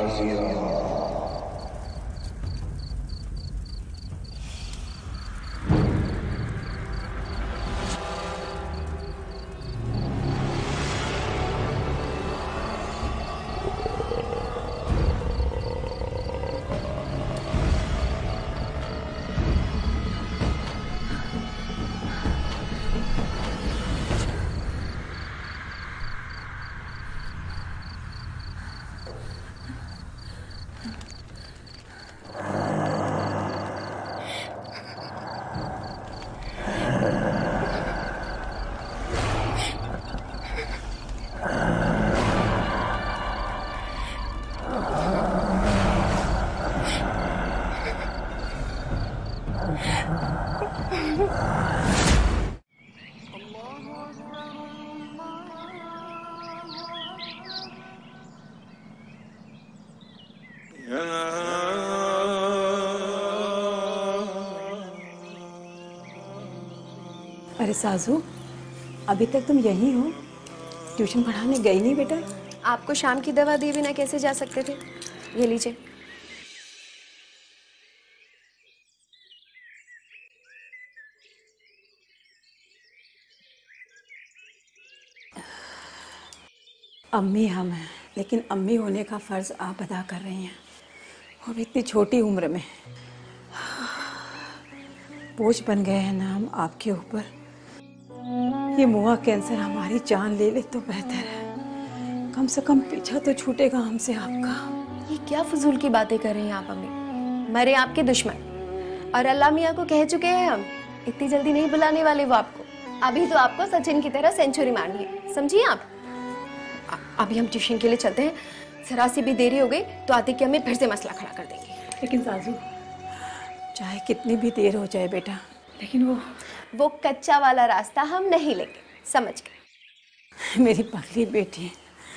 अरे साजू, अभी तक तुम यहीं हो? ट्यूशन पढ़ाने गई नहीं बेटा? आपको शाम की दवा दिए बिना कैसे जा सकते थे? ये लीजिए। अम्मी हम हैं, लेकिन अम्मी होने का फर्ज आप अदा कर रही हैं, वो भी इतनी छोटी उम्र में। बोझ बन गए हैं ना हम आपके ऊपर। ये मुआ कैंसर हमारी जान ले ले तो बेहतर है। कम से कम पीछा तो छूटेगा हमसे आपका। ये क्या फजूल की बातें कर रही हैं आप अम्मी? मरे आपके दुश्मन और अल्लाह मियाँ को कह चुके हैं हम, इतनी जल्दी नहीं बुलाने वाले वो आपको। अभी तो आपको सचिन की तरह सेंचुरी मारनी है, समझिए आप। अभी हम ट्यूशन के लिए चलते हैं, जरा सी भी देरी हो गई तो आतिक की अम्मी फिर से मसला खड़ा कर देंगे। लेकिन साजू, चाहे कितनी भी देर हो जाए बेटा, लेकिन वो कच्चा वाला रास्ता हम नहीं लेंगे, समझ गए? मेरी पगली बेटी।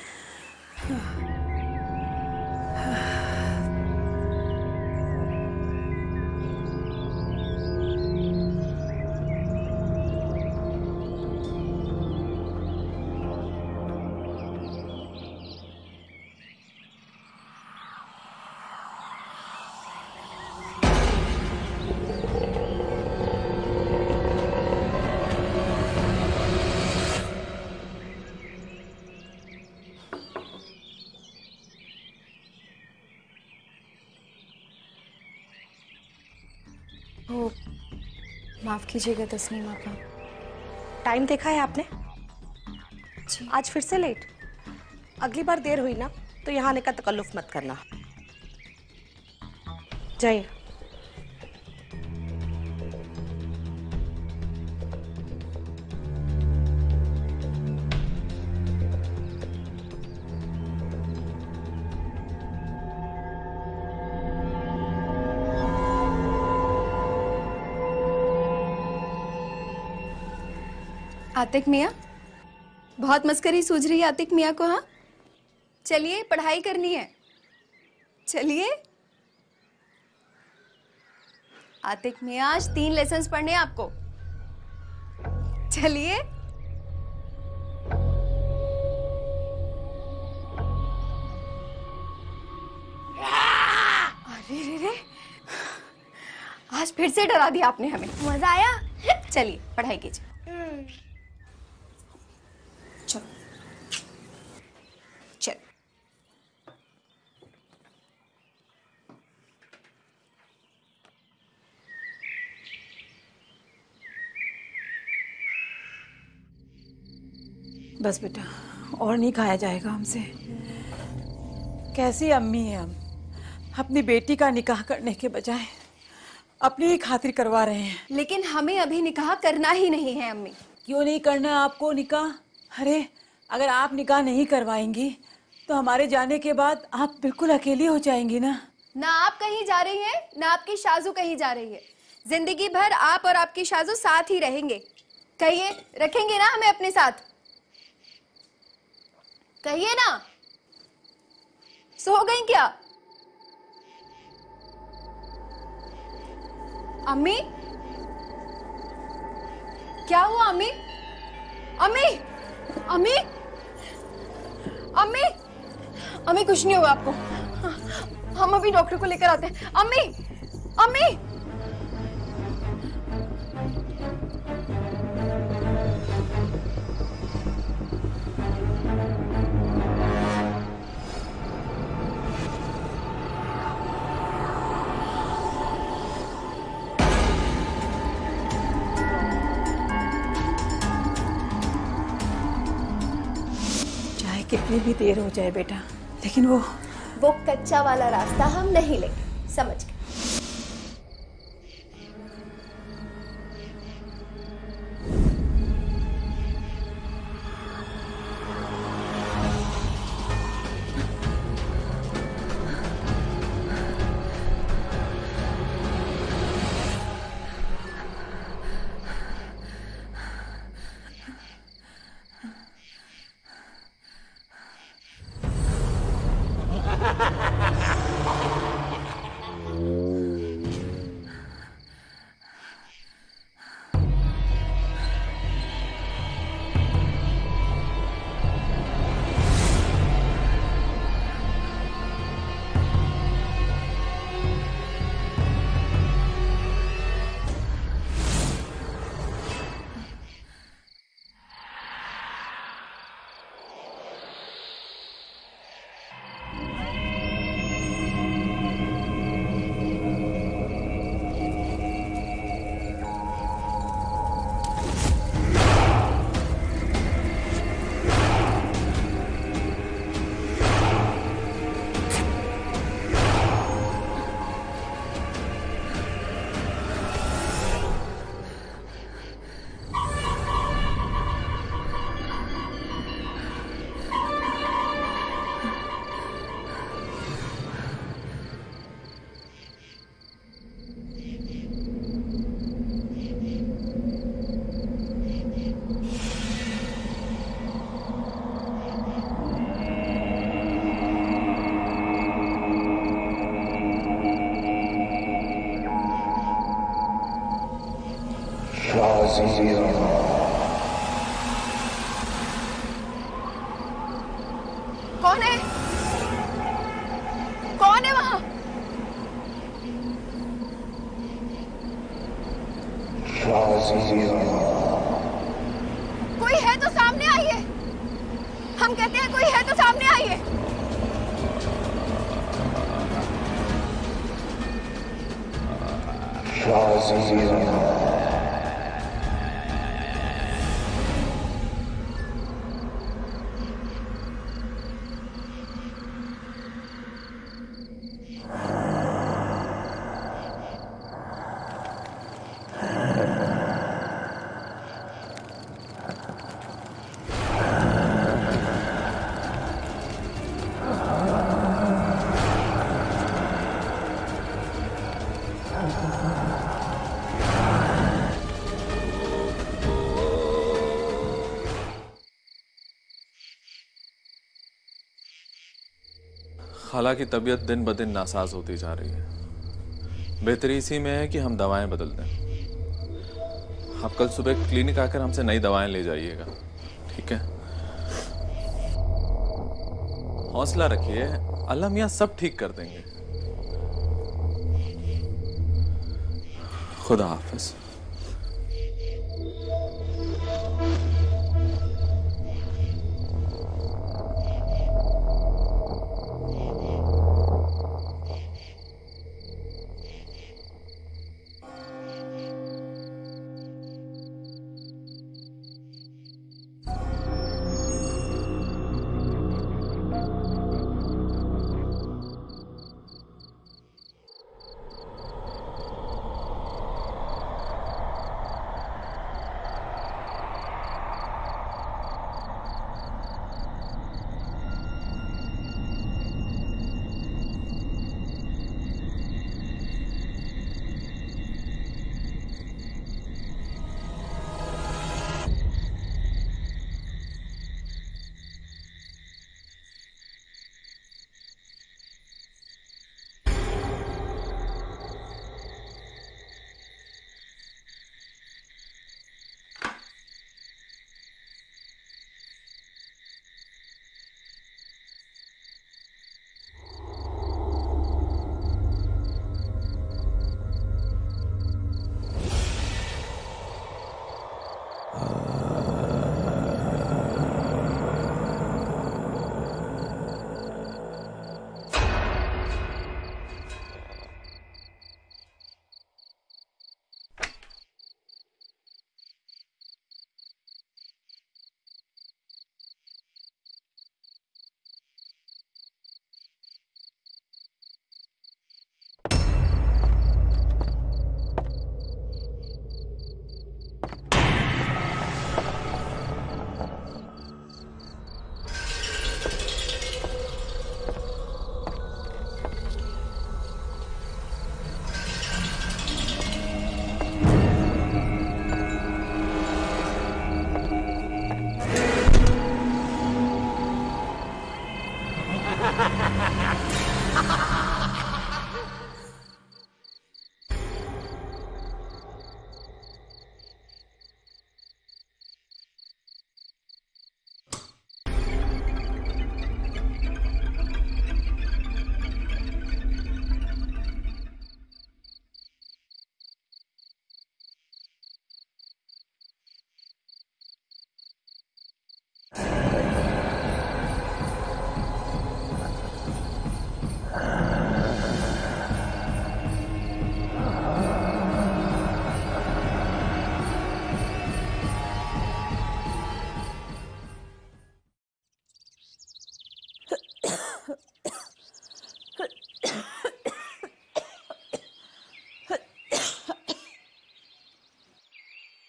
ओ, माफ कीजिएगा तस्नीम आपा। टाइम देखा है आपने? जी। आज फिर से लेट। अगली बार देर हुई ना तो यहाँ आने का तकल्लुफ मत करना। जाइए। आतिक मियाँ, बहुत मस्करी सूझ रही है आतिक मियाँ को। हाँ चलिए, पढ़ाई करनी है, चलिए। आतिक मियाँ, आज 3 लेसन्स पढ़ने हैं आपको, चलिए। अरे रे रे, आज फिर से डरा दिया आपने हमें। मजा आया? चलिए पढ़ाई कीजिए। चलो चल। बस बेटा, और नहीं खाया जाएगा हमसे। कैसी अम्मी है हम, अपनी बेटी का निकाह करने के बजाय अपनी ही खातिर करवा रहे हैं। लेकिन हमें अभी निकाह करना ही नहीं है अम्मी। क्यों नहीं करना है आपको निकाह? अरे अगर आप निकाह नहीं करवाएंगी तो हमारे जाने के बाद आप बिल्कुल अकेली हो जाएंगी ना। ना आप कहीं जा रही हैं, ना आपकी शाजू कहीं जा रही है। जिंदगी भर आप और आपकी शाजू साथ ही रहेंगे। कहिए, रखेंगे ना हमें अपने साथ? कहिए ना, सो गई क्या अम्मी? क्या हुआ अम्मी? अम्मी, अम्मी, अम्मी, अम्मी कुछ नहीं होगा आपको। हम अभी डॉक्टर को लेकर आते हैं। अम्मी, अम्मी। चाहे कितनी भी देर हो जाए बेटा, लेकिन वो कच्चा वाला रास्ता हम नहीं लेंगे, समझ गए? कौन है? कौन है वहां? कोई है तो सामने आइए। हम कहते हैं कोई है तो सामने आइए। खाला की तबीयत दिन ब दिन नासाज होती जा रही है। बेहतरी इसी में है कि हम दवाएं बदल दें। आप कल सुबह क्लिनिक आकर हमसे नई दवाएं ले जाइएगा, ठीक है? हौसला रखिए, अल्लाह मियां सब ठीक कर देंगे। खुदा हाफिज।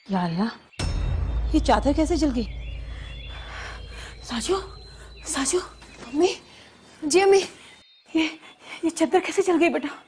या अल्लाह, ये चादर कैसे जल गई? साजू, साजू, अम्मी, जी अम्मी। ये चादर कैसे जल गई बेटा?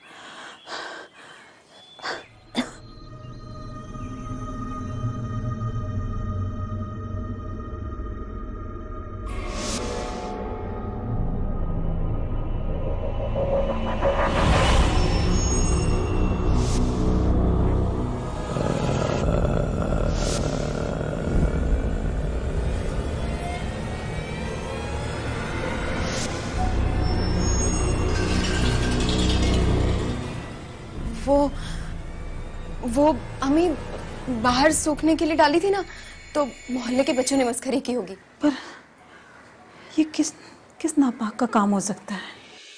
वो अम्मी बाहर सूखने के लिए डाली थी ना, तो मोहल्ले के बच्चों ने मस्खरी की होगी। पर ये किस नापाक का काम हो सकता है?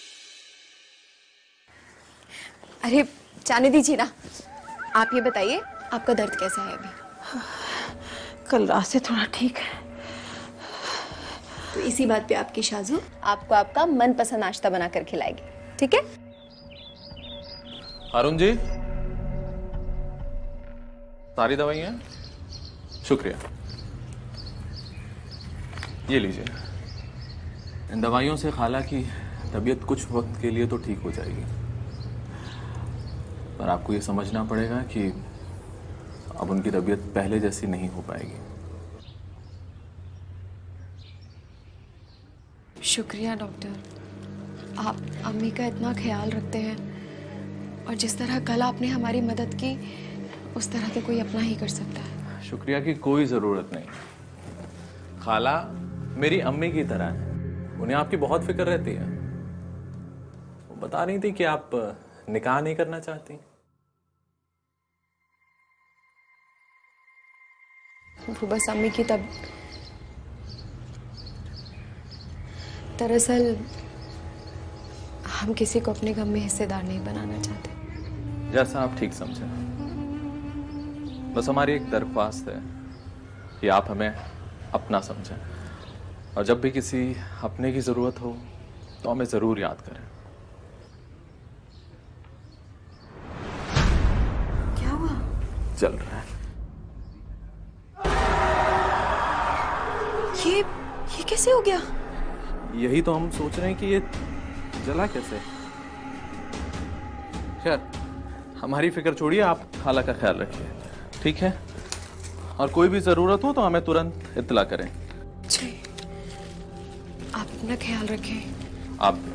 अरे जाने दीजिए ना। आप ये बताइए, आपका दर्द कैसा है अभी? कल रात से थोड़ा ठीक है। तो इसी बात पे आपकी शाजू आपको आपका मनपसंद नाश्ता बनाकर खिलाएगी, ठीक है? अरुण जी, सारी दवाइयाँ? शुक्रिया, ये लीजिए। इन दवाइयों से खाला की तबीयत कुछ वक्त के लिए तो ठीक हो जाएगी, पर आपको ये समझना पड़ेगा कि अब उनकी तबीयत पहले जैसी नहीं हो पाएगी। शुक्रिया डॉक्टर, आप अम्मी का इतना ख्याल रखते हैं, और जिस तरह कल आपने हमारी मदद की उस तरह तो कोई अपना ही कर सकता है। शुक्रिया की कोई ज़रूरत नहीं। खाला मेरी अम्मी की तरह है, उन्हें आपकी बहुत फिक्र रहती है। वो बता रही थी कि आप निकाह नहीं करना चाहती। वो बस अम्मी की तब दरअसल हम किसी को अपने गम में हिस्सेदार नहीं बनाना चाहते। जैसा आप ठीक समझें। बस हमारी एक दरख्वास्त है कि आप हमें अपना समझें, और जब भी किसी अपने की ज़रूरत हो तो हमें ज़रूर याद करें। क्या हुआ? चल रहा है। ये कैसे हो गया? यही तो हम सोच रहे हैं कि ये जला कैसे। खैर, हमारी फिक्र छोड़िए, आप खाला का ख्याल रखिए, ठीक है? और कोई भी ज़रूरत हो तो हमें तुरंत इत्तला करें। जी, आप अपना ख्याल रखें। आप भी।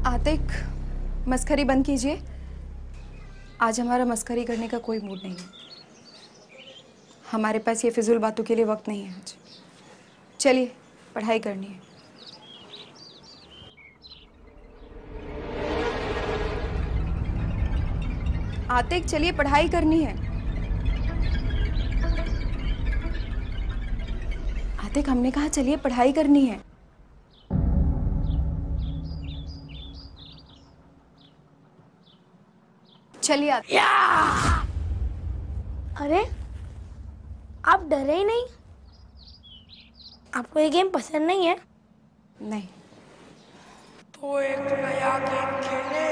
आतिक, मस्खरी बंद कीजिए। आज हमारा मस्खरी करने का कोई मूड नहीं है। हमारे पास ये फिजूल बातों के लिए वक्त नहीं है आज। चलिए, पढ़ाई करनी है। आतिक, चलिए पढ़ाई करनी है। आतिक, हमने कहा चलिए पढ़ाई करनी है। चलिए आतिक। अरे आप डरे ही नहीं? आपको ये गेम पसंद नहीं है? नहीं। तो एक नया गेम खेले।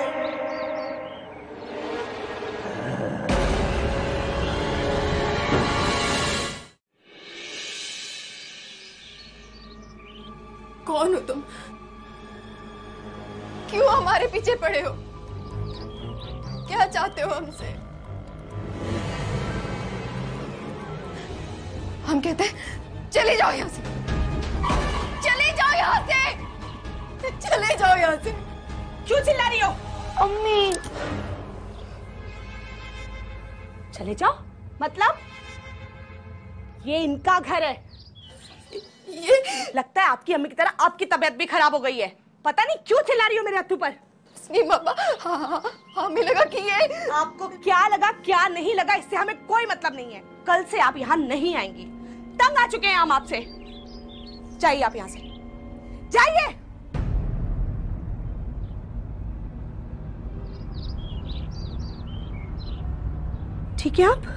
कौन हो तुम? क्यों हमारे पीछे पड़े हो? क्या चाहते हो हमसे? हम कहते हैं चले जाओ यहाँ से, चले जाओ यहाँ से, चले जाओ यहाँ से। क्यों चिल्ला रही हो? अम्मी, चले जाओ मतलब? ये इनका घर है। ये लगता है आपकी अम्मी की तरह आपकी तबीयत भी खराब हो गई है। पता नहीं क्यों चिल्ला रही हो मेरे हत्थू पर। नहीं मामा, हाँ, हमें लगा कि ये आपको क्या लगा क्या नहीं लगा इससे हमें कोई मतलब नहीं है। कल से आप यहाँ नहीं आएंगी। तंग आ चुके हैं हम आपसे। जाइए आप यहाँ से, जाइए। ठीक है आप?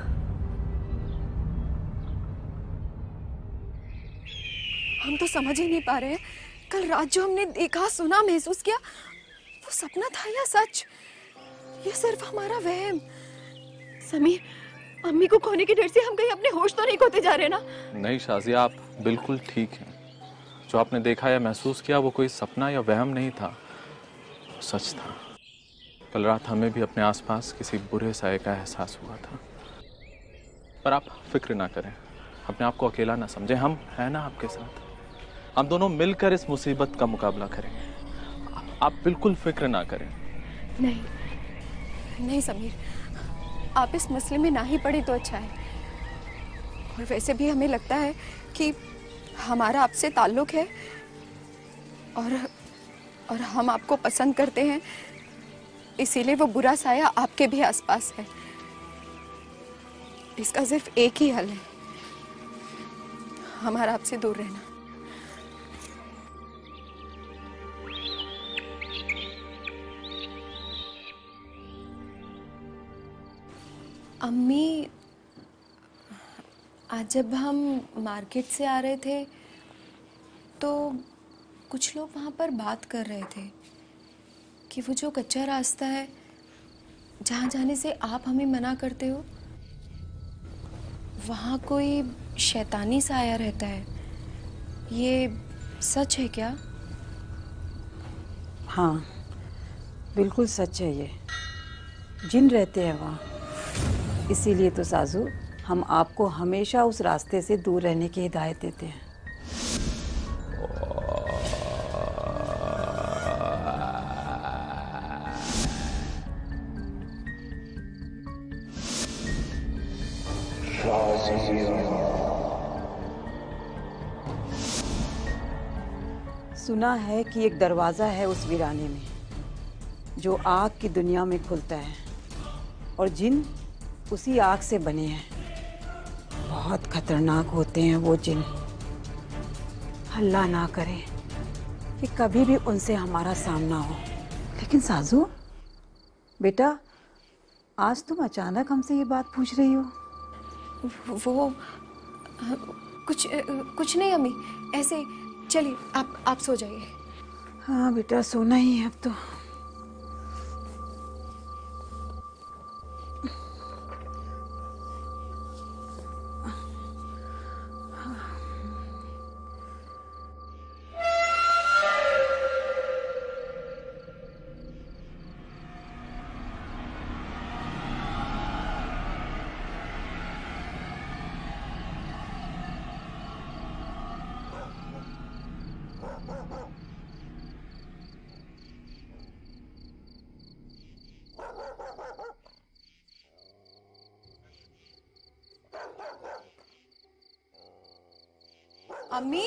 हम तो समझ ही नहीं पा रहे हैं, कल रात जो हमने देखा, सुना, महसूस किया, वो सपना था या सच? ये सिर्फ हमारा वहम। समीर, अम्मी को खोने के डर से हम कहीं अपने होश तो नहीं खोते जा रहे ना? नहीं शाजिया, आप बिल्कुल ठीक हैं। जो आपने देखा या महसूस किया वो कोई सपना या वहम नहीं था, सच था। कल रात हमें भी अपने आसपास किसी बुरे साये का एहसास हुआ था। पर आप फिक्र ना करें, अपने आप को अकेला ना समझें। हम हैं ना आपके साथ। हम दोनों मिलकर इस मुसीबत का मुकाबला करेंगे। आप बिल्कुल फिक्र ना करें। नहीं, नहीं समीर, आप इस मसले में ना ही पड़े तो अच्छा है। और वैसे भी हमें लगता है कि हमारा आपसे ताल्लुक है और हम आपको पसंद करते हैं, इसीलिए वो बुरा साया आपके भी आसपास है। इसका सिर्फ एक ही हल है, हमारा आपसे दूर रहना। अम्मी, आज जब हम मार्केट से आ रहे थे तो कुछ लोग वहाँ पर बात कर रहे थे कि वो जो कच्चा रास्ता है जहाँ जाने से आप हमें मना करते हो, वहाँ कोई शैतानी साया रहता है। ये सच है क्या? हाँ, बिल्कुल सच है। ये जिन रहते हैं वहाँ। इसीलिए तो साजू, हम आपको हमेशा उस रास्ते से दूर रहने की हिदायत देते हैं। सुना है कि एक दरवाज़ा है उस वीराने में जो आग की दुनिया में खुलता है, और जिन उसी आग से बने हैं। बहुत खतरनाक होते हैं वो जिन। अल्लाह ना करे कि कभी भी उनसे हमारा सामना हो। लेकिन साजू बेटा, आज तुम अचानक हमसे ये बात पूछ रही हो? वो कुछ नहीं अम्मी, ऐसे ही। चलिए आप सो जाइए। हाँ बेटा, सोना ही है अब तो। अम्मी,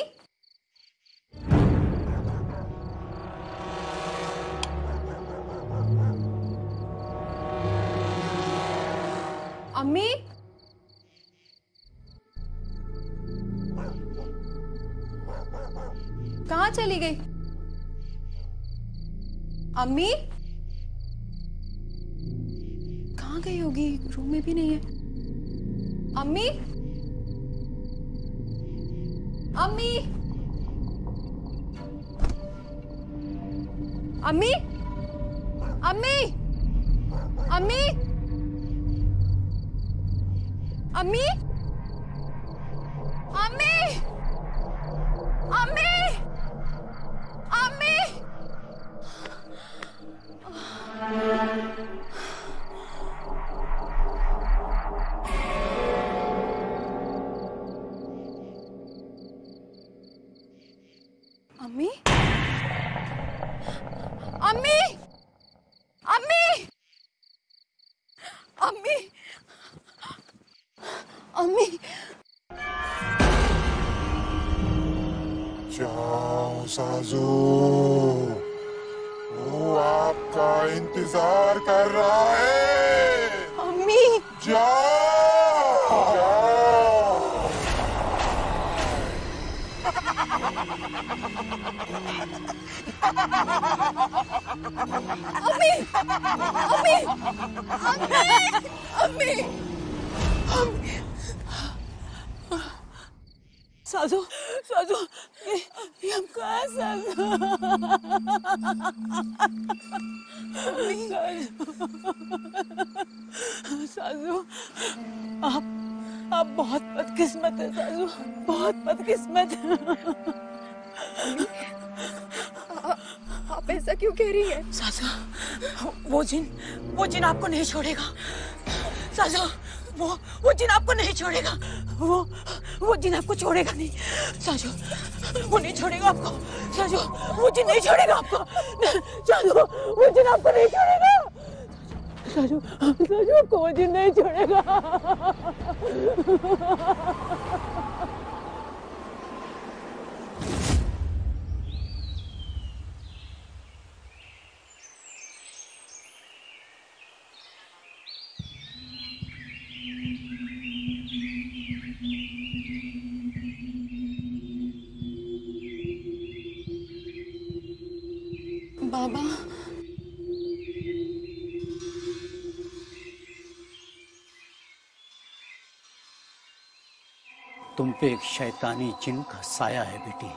अम्मी, कहाँ चली गई? अम्मी कहाँ गई होगी? रूम में भी नहीं है। अम्मी, अम्मी, अम्मी, अम्मी, अम्मी, अम्मी, अम्मी, अम्मी, अम्मी। अम्मी, अम्मी, अम्मी, अम्मी, अम्मी। जाओ साजू, वो आपका इंतजार कर रहा है। अम्मी, जाओ, जाओ। अम्मी, अम्मी, अम्मी, अम्मी। साजू, साजू, ये हम कहाँ हैं, साजू? साजू, आप बहुत बदकिस्मत है साजू, बहुत बदकिस्मत। आप ऐसा क्यों कह रही हैं? साजू, वो जिन आपको नहीं छोड़ेगा। साजू, वो जिन आपको नहीं छोड़ेगा। वो जिन आपको छोड़ेगा नहीं। साजू, वो नहीं छोड़ेगा आपको। साजू, वो जिन नहीं छोड़ेगा आपको। साजू, वो जिन आपको नहीं छोड़ेगा। साजू, साजू, आपको वो जिन नहीं छोड़ेगा। बाबा, तुम पे एक शैतानी जिन का साया है बेटी।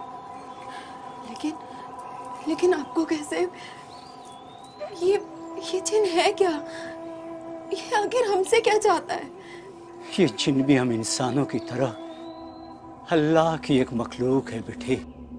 लेकिन आपको कैसे? ये जिन है क्या? ये आखिर हमसे क्या चाहता है? ये जिन भी हम इंसानों की तरह अल्लाह की एक मखलूक है बेटे।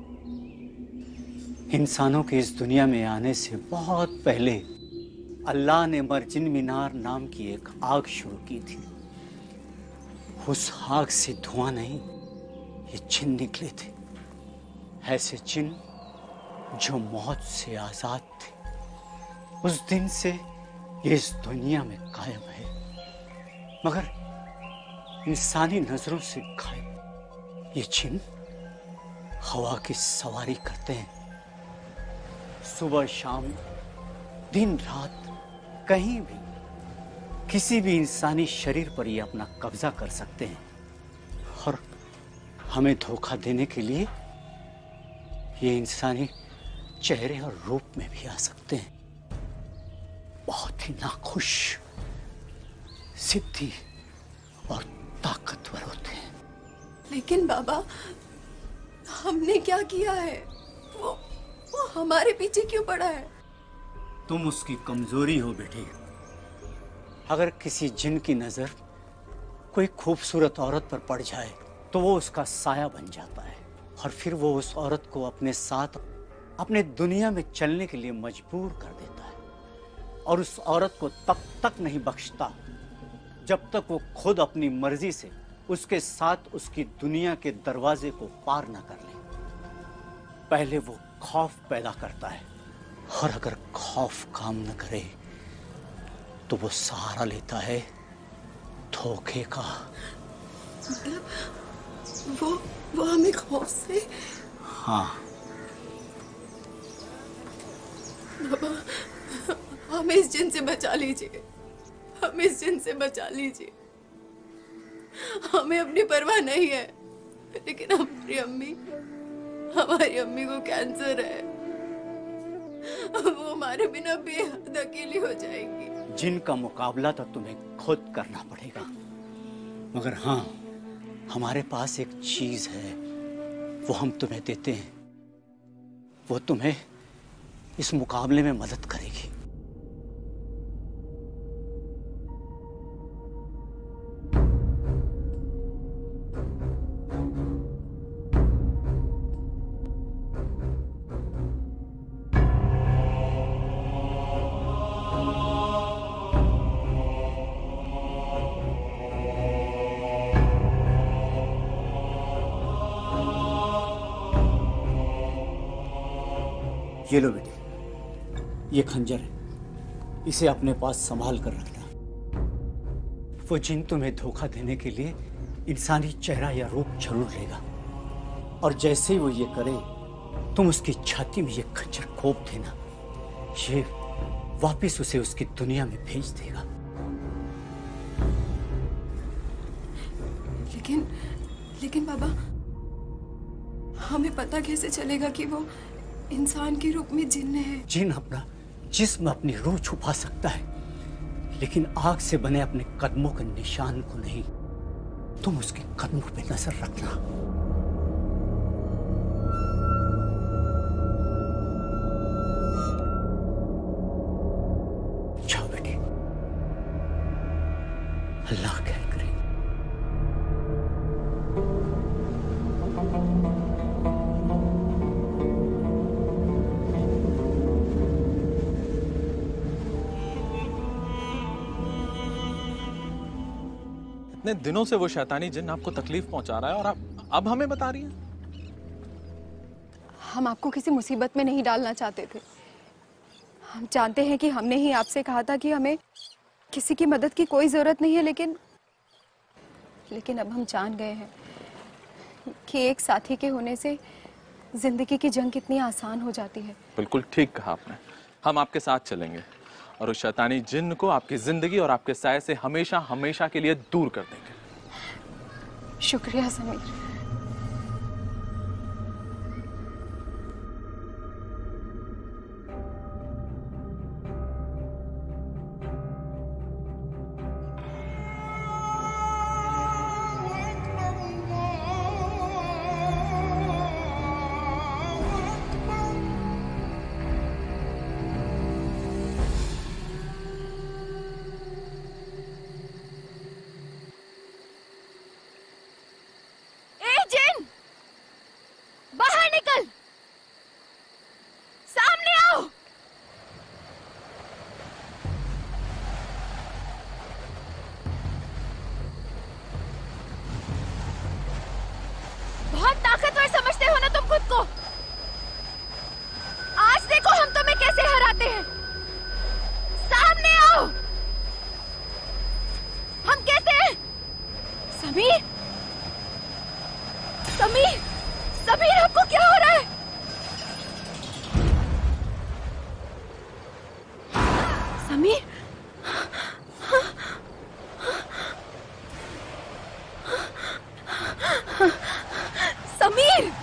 इंसानों के इस दुनिया में आने से बहुत पहले अल्लाह ने मर्जिन मीनार नाम की एक आग शुरू की थी। उस आग से धुआं नहीं, ये जिन निकले थे। ऐसे जिन जो मौत से आजाद थे। उस दिन से ये इस दुनिया में कायम है, मगर इंसानी नजरों से गायब। ये जिन हवा की सवारी करते हैं, सुबह शाम दिन रात कहीं भी किसी भी इंसानी शरीर पर ये अपना कब्जा कर सकते हैं और हमें धोखा देने के लिए ये इंसानी चेहरे और रूप में भी आ सकते हैं। बहुत ही नाखुश, जिद्दी और ताकतवर होते हैं। लेकिन बाबा, हमने क्या किया है? वो हमारे पीछे क्यों पड़ा है? तुम उसकी कमजोरी हो बेटी। अगर किसी जिन की नजर कोई खूबसूरत औरत पर पड़ जाए तो वो उसका साया बन जाता है और फिर वो उस औरत को अपने साथ अपने दुनिया में चलने के लिए मजबूर कर देता है और उस औरत को तब तक नहीं बख्शता जब तक वो खुद अपनी मर्जी से उसके साथ उसकी दुनिया के दरवाजे को पार न कर ले। पहले वो खौफ पैदा करता है और अगर खौफ काम न करे तो वो सहारा लेता है धोखे का। वो हमें खौफ से। हाँ, बाबा, हमें इस जिन से बचा लीजिए, हमें इस जिन से बचा लीजिए। हमें अपनी परवाह नहीं है, लेकिन हमारी अम्मी को कैंसर है। वो हमारे बिना बेहद अकेली हो जाएंगी। जिनका मुकाबला तो तुम्हें खुद करना पड़ेगा, मगर हाँ, हमारे पास एक चीज है, वो हम तुम्हें देते हैं। वो तुम्हें इस मुकाबले में मदद करेगी। ये लो बेटे, ये खंजर है, इसे अपने पास संभाल कर रखना। वो जिन तुम्हें धोखा देने के लिए इंसानी चेहरा या रूप जरूर लेगा, और जैसे ही वो ये करे, तुम उसकी छाती में ये खंजर घोंप देना। ये वापस उसे उसकी दुनिया में भेज देगा। लेकिन बाबा, हमें पता कैसे चलेगा कि वो इंसान के रूप में जिन्न है? जिन अपना जिस्म अपनी रूह छुपा सकता है, लेकिन आग से बने अपने कदमों के निशान को नहीं। तुम उसके कदमों पे नजर रखना। जाओ बेटी, अल्लाह खैर करे। इतने दिनों से वो शैतानी जिन्न आपको तकलीफ पहुंचा रहा है और आप अब हमें बता रही हैं? हम आपको किसी मुसीबत में नहीं डालना चाहते थे। हम जानते हैं कि हमने ही आपसे कहा था कि हमें किसी की मदद की कोई जरूरत नहीं है, लेकिन अब हम जान गए हैं कि एक साथी के होने से जिंदगी की जंग कितनी आसान हो जाती है। बिल्कुल ठीक कहा आपने। हम आपके साथ चलेंगे और उस शैतानी जिन्न को आपकी जिंदगी और आपके साये से हमेशा हमेशा के लिए दूर कर देंगे। शुक्रिया समीर। बहुत ताकतवर समझते हो ना तुम खुद को। आज देखो हम तुम्हें कैसे हराते हैं। सामने आओ। हम कहते हैं समीर, समीर, समीर, आपको क्या हो रहा है? समीर, समीर,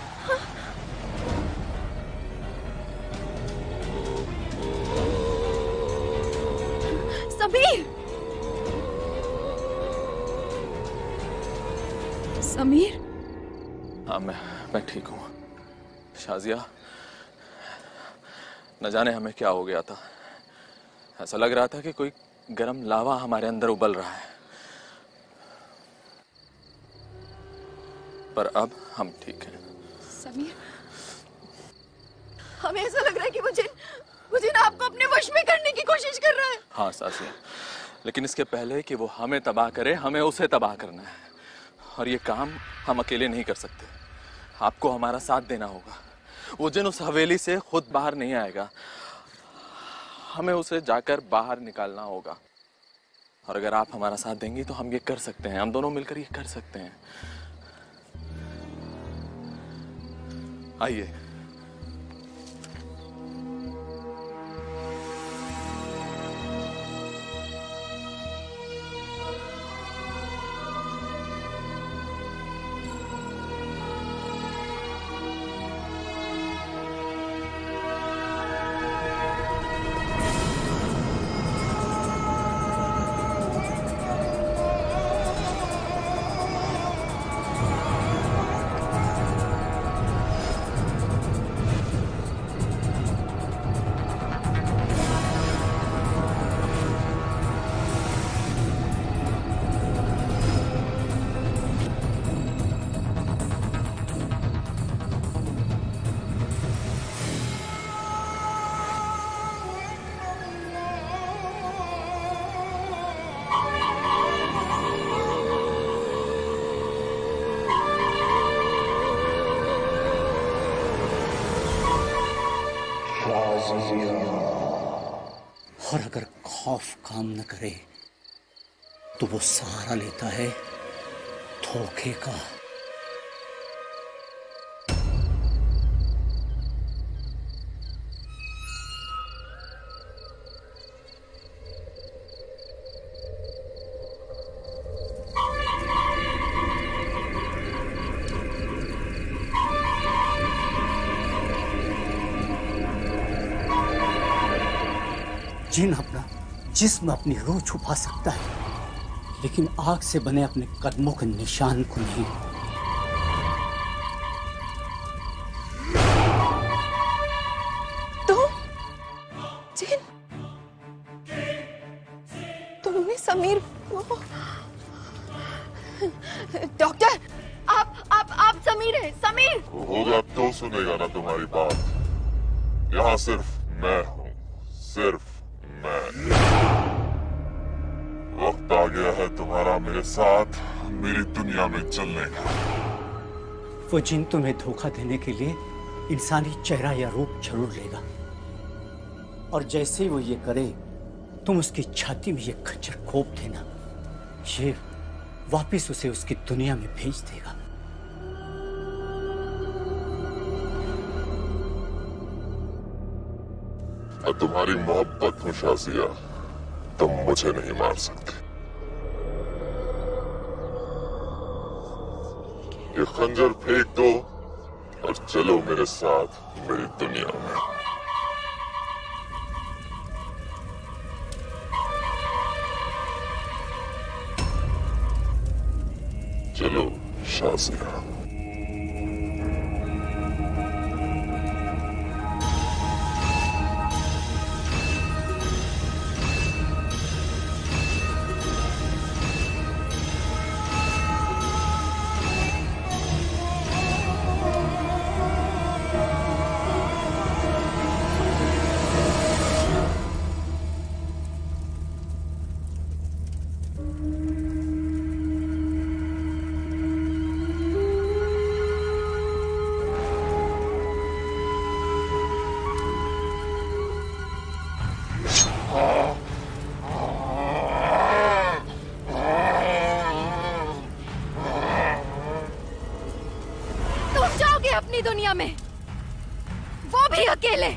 समीर, समीर। हाँ, मैं ठीक हूँ। शाजिया, न जाने हमें क्या हो गया था। ऐसा लग रहा था कि कोई गर्म लावा हमारे अंदर उबल रहा है, पर अब हम ठीक हैं। समीर, हमें ऐसा लग रहा है कि वो जिन आपको अपने वश में करने की कोशिश कर रहा है। हाँ सासिया, लेकिन इसके पहले कि वो हमें तबाह करे, हमें उसे तबाह करना है, और ये काम हम अकेले नहीं कर सकते। आपको हमारा साथ देना होगा। वो जिन उस हवेली से खुद बाहर नहीं आएगा, हमें उसे जाकर बाहर निकालना होगा। और अगर आप हमारा साथ देंगी तो हम ये कर सकते हैं। हम दोनों मिलकर ये कर सकते हैं। आइए। और अगर खौफ काम न करे तो वो सहारा लेता है धोखे का। जिन अपना जिस्म अपनी रूह छुपा सकता है, लेकिन आग से बने अपने कदमों के निशान को नहीं। जिन, तुमने समीर को? डॉक्टर, आप समीर हैं? समीर होगा तो सुनेगा ना तुम्हारी बात। यहाँ सिर्फ मैं हूँ, सिर्फ मैं। वक्त आ गया है तुम्हारा मेरे साथ मेरी दुनिया में चलने का। वो जिन तुम्हें धोखा देने के लिए इंसानी चेहरा या रूप जरूर लेगा, और जैसे ही वो ये करे तुम उसकी छाती में ये खच्चर घोंप देना। ये वापिस उसे उसकी दुनिया में भेज देगा। और तुम्हारी मोहब्बत में शाजिया, तुम मुझे नहीं मार सकते। ये खंजर फेंक दो और चलो मेरे साथ मेरी दुनिया में। चलो शाजिया। अपनी दुनिया में, वो भी अकेले।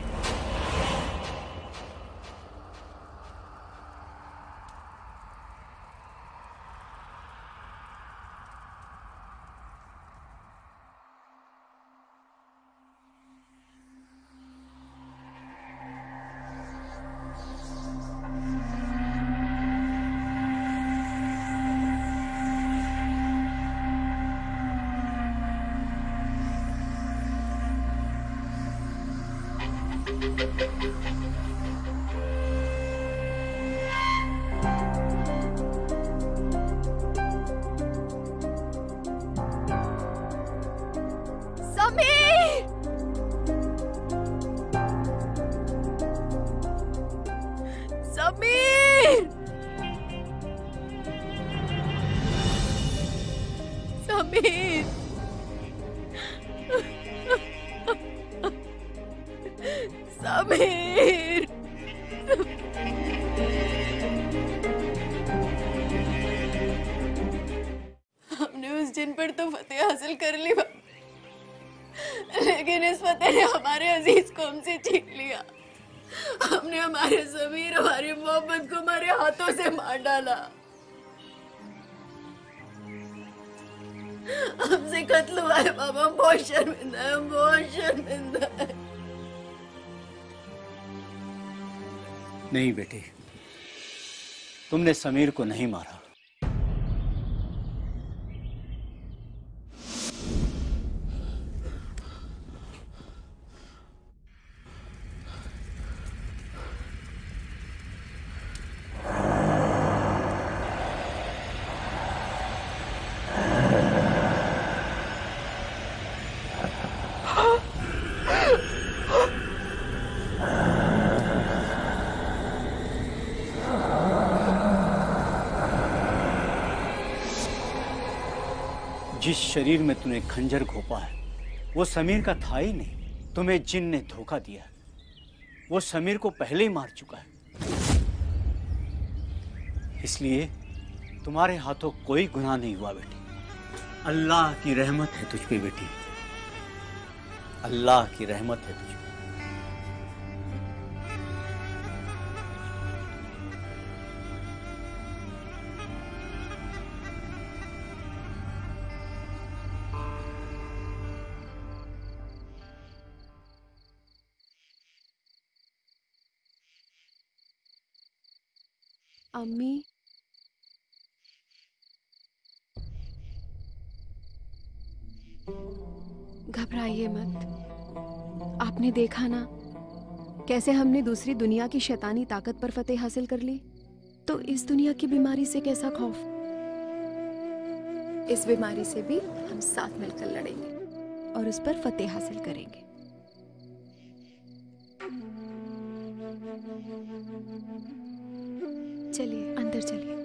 समीर, समीर, हमने उस जिन पर तो फतेह हासिल कर ली, लेकिन इस हमसे छीन लिया। हमने हमारे समीर, हमारी मोहब्बत को हमारे हाथों से मार डाला। हमसे कत्ल हुआ है बाबा, हम बहुत शर्मिंदा है, हम बहुत शर्मिंदा है। नहीं बेटे, तुमने समीर को नहीं मारा। जिस शरीर में तूने खंजर घोंपा है वो समीर का था ही नहीं। तुम्हें जिन ने धोखा दिया, वो समीर को पहले ही मार चुका है। इसलिए तुम्हारे हाथों कोई गुनाह नहीं हुआ बेटी। अल्लाह की रहमत है तुझ पे बेटी, अल्लाह की रहमत है तुझ पे। अम्मी, घबराइए मत। आपने देखा ना कैसे हमने दूसरी दुनिया की शैतानी ताकत पर फतेह हासिल कर ली, तो इस दुनिया की बीमारी से कैसा खौफ। इस बीमारी से भी हम साथ मिलकर लड़ेंगे और उस पर फतेह हासिल करेंगे। चलिए अंदर चलिए।